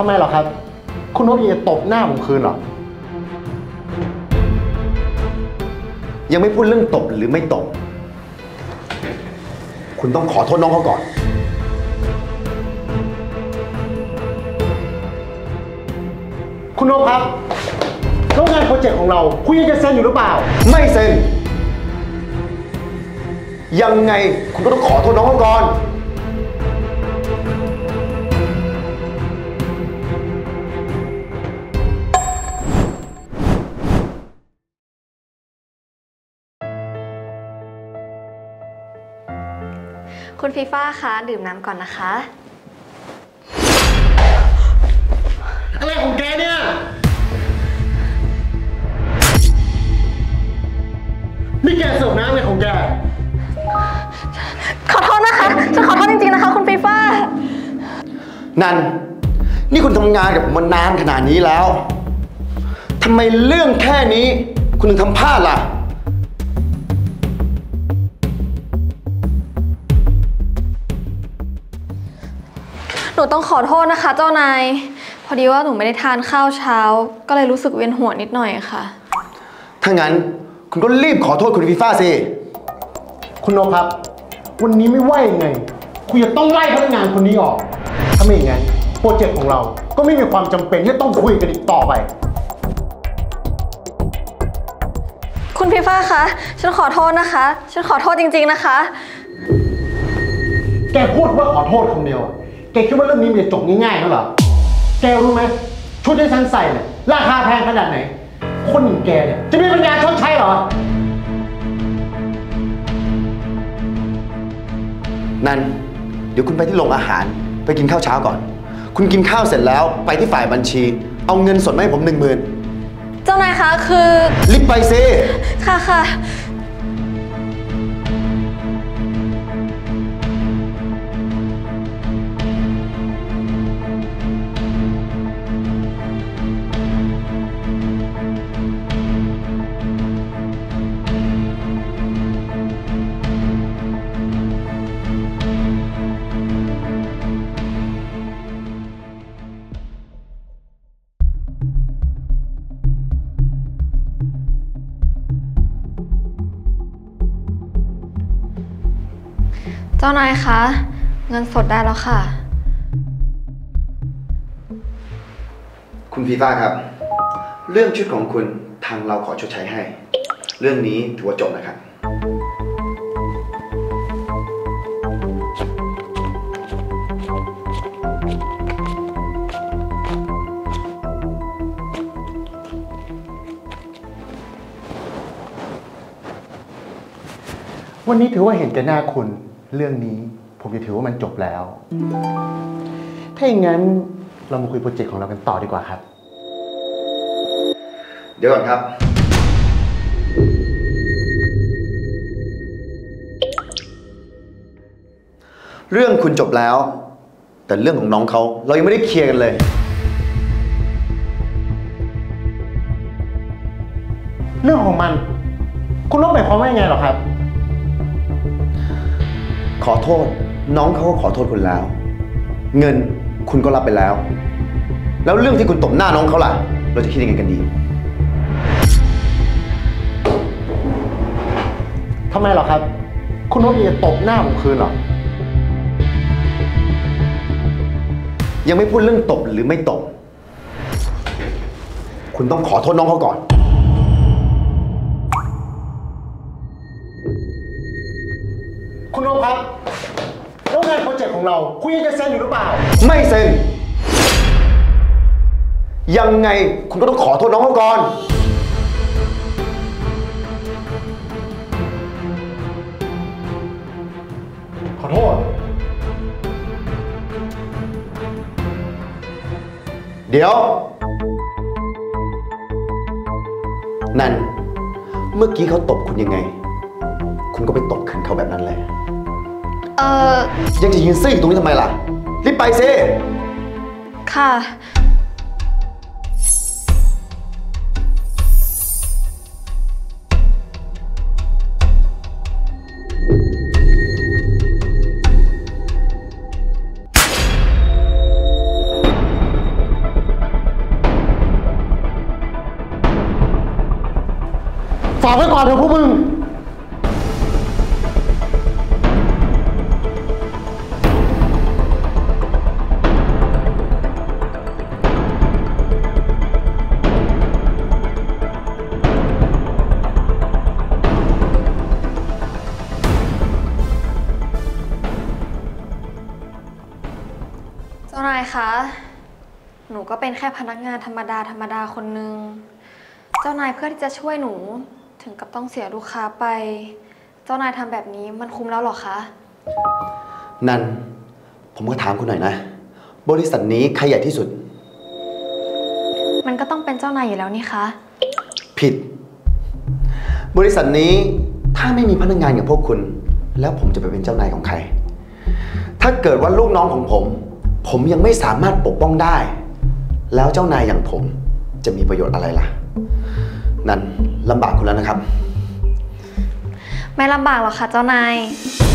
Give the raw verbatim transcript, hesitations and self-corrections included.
ทำไมหรอครับคุณนพจะตบหน้าผมคืนหรอยังไม่พูดเรื่องตบหรือไม่ตบคุณต้องขอโทษน้องเขาก่อนคุณนพครับแล้วงานโปรเจกต์ของเราคุณยังจะเซ็นอยู่หรือเปล่าไม่เซ็นยังไงคุณก็ต้องขอโทษน้องเขาก่อนคุณฟีฟ่าคะดื่มน้ำก่อนนะคะอะไรของแกเนี่ยนี่แกเสิร์ฟน้ำอะไรของแกขอโทษนะคะฉันขอโทษจริงๆนะคะคุณฟีฟ่านันนี่คุณทำงานกับผมมานานขนาดนี้แล้วทำไมเรื่องแค่นี้คุณถึงทำพลาดล่ะหนูต้องขอโทษนะคะเจ้านายพอดีว่าหนูไม่ได้ทานข้าวเช้าก็เลยรู้สึกเวียนหัวนิดหน่อยค่ะถ้างั้นคุณก็รีบขอโทษคุณฟีฟ่าสิคุณนพครับวันนี้ไม่ว่ายังไงคุณจะต้องไล่พนักงานคนนี้ออกถ้าไม่อย่างนั้นโปรเจกต์ของเราก็ไม่มีความจำเป็นที่ต้องคุยกันอีกต่อไปคุณฟีฟ่าคะฉันขอโทษนะคะฉันขอโทษจริงๆนะคะแกพูดว่าขอโทษคำเดียวแกคิดว่าเรื่องนี้มันจะจบง่ายๆนั่นเหรอแกรู้ไหมชุดที่ฉันใส่เนี่ยราคาแพงขนาดไหนคนอย่างแกเนี่ยจะมีปัญญาชดใช้เหรอนั่นเดี๋ยวคุณไปที่โรงอาหารไปกินข้าวเช้าก่อนคุณกินข้าวเสร็จแล้วไปที่ฝ่ายบัญชีเอาเงินสดมาให้ผมหนึ่งหมื่นเจ้านายคะคือรีบไปสิค่ะค่ะเจ้านายคะเงินสดได้แล้วค่ะคุณฟีฟ่าครับเรื่องชุดของคุณทางเราขอชดใช้ให้เรื่องนี้ถือว่าจบนะครับวันนี้ถือว่าเห็นแก่หน้าคุณเรื่องนี้ผมจะถือว่ามันจบแล้วถ้าอย่างนั้นเรามาคุยโปรเจกต์ของเรากันต่อดีกว่าครับเดี๋ยวก่อนครับเรื่องคุณจบแล้วแต่เรื่องของน้องเขาเรายังไม่ได้เคลียร์กันเลยเรื่องของมันคุณต้องหมายความว่ายังไงหรอครับขอโทษน้องเขาก็ขอโทษคุณแล้วเงินคุณก็รับไปแล้วแล้วเรื่องที่คุณตบหน้าน้องเขาล่ะเราจะคิดยังไงกันดีทำไมหรอครับคุณนพจะตบหน้าผมคืนหรอยังไม่พูดเรื่องตบหรือไม่ตบคุณต้องขอโทษน้องเขาก่อนคุณนพครับแล้วงานโปรเจกต์ของเราคุณยังจะเซ็นอยู่หรือเปล่าไม่เซ็นยังไงคุณก็ต้องขอโทษน้องเขาก่อนขอโทษเดี๋ยวนั่นเมื่อกี้เขาตบคุณยังไงคุณก็ไปตบคืนเขาแบบนั้นแหละเออยังจะยืนซื่ออยู่ตรงนี้ทำไมล่ะรีบไปสิค่ะฝากไว้ก่อนเถอะพวกมึงเจ้านายคะ หนูก็เป็นแค่พนักงานธรรมดาธรรมดาคนนึง เจ้านายเพื่อที่จะช่วยหนูถึงกับต้องเสียลูกค้าไป เจ้านายทำแบบนี้มันคุ้มแล้วหรอคะนันผมก็ถามคุณหน่อยนะ บริษัทนี้ใครใหญ่ที่สุดมันก็ต้องเป็นเจ้านายอยู่แล้วนี่คะผิด บริษัทนี้ถ้าไม่มีพนักงานอย่างพวกคุณ แล้วผมจะไปเป็นเจ้านายของใคร ถ้าเกิดว่าลูกน้องของผม ผมยังไม่สามารถปกป้องได้ แล้วเจ้านายอย่างผมจะมีประโยชน์อะไรล่ะ นั่นลำบากคุณแล้วนะครับไม่ลำบากหรอกค่ะเจ้านาย